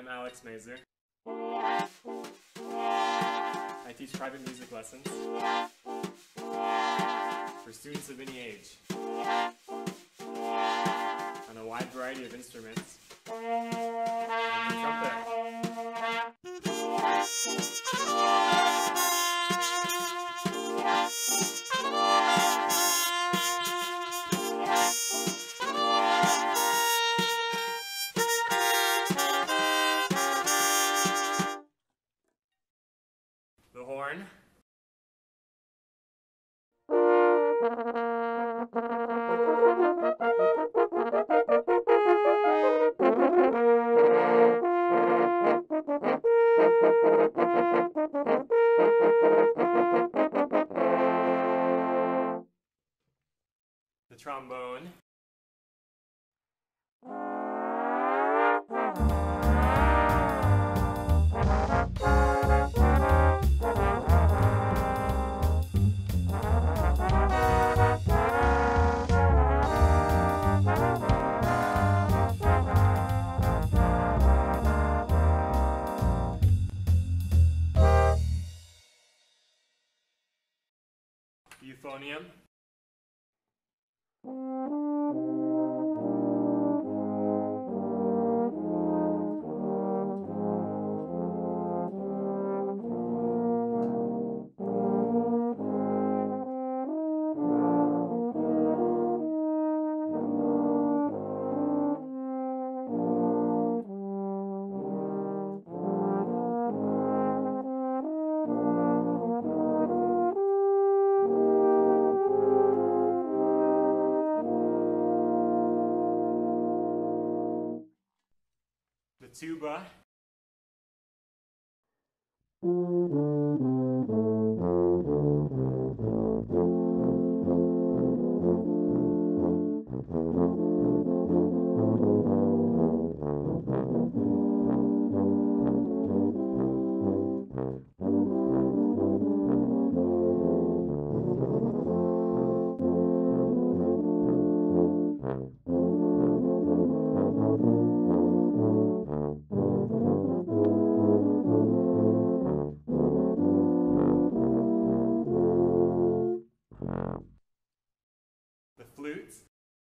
Mazur. I teach private music lessons for students of any age on a wide variety of instruments. And the trumpet. The horn. The trombone. Euphonium. The tuba. The flutes.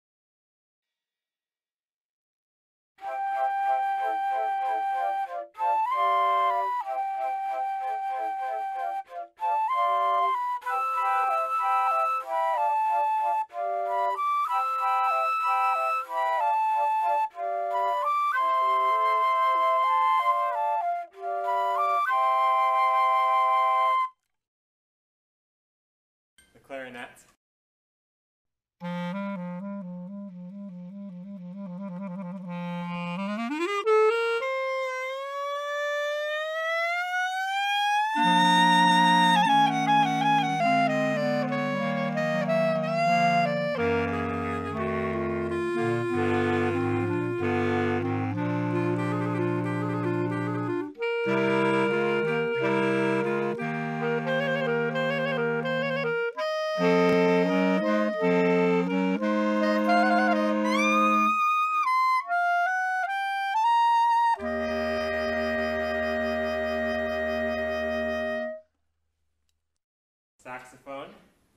The clarinet. Saxophone.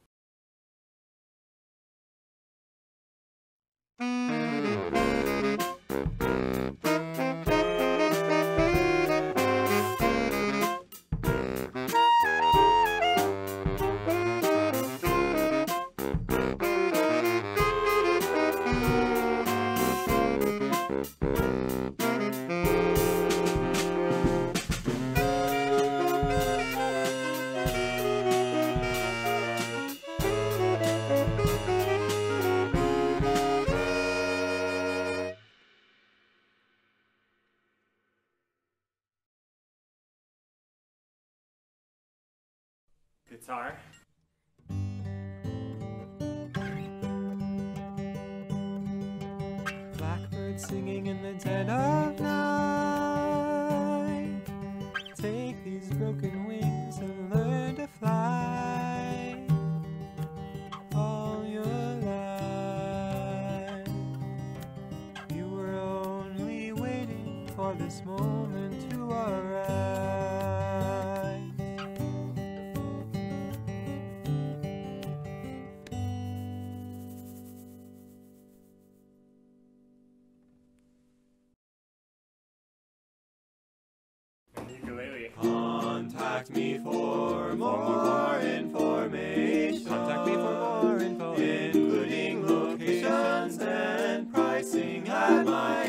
Guitar. Blackbird singing in the dead of night. Take these broken wings and learn to fly. All your life, you were only waiting for for this moment to arise. And ukulele. Contact me for more information. Contact me for more info, including locations and pricing at my